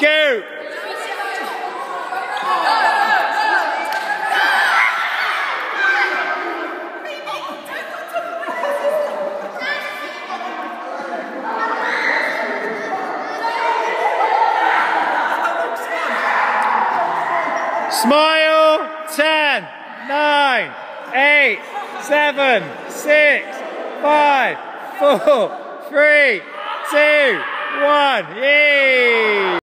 Go! Smile. 10, 9, 8, 7, 6, 5, 4, 3, 2, 1. Yay!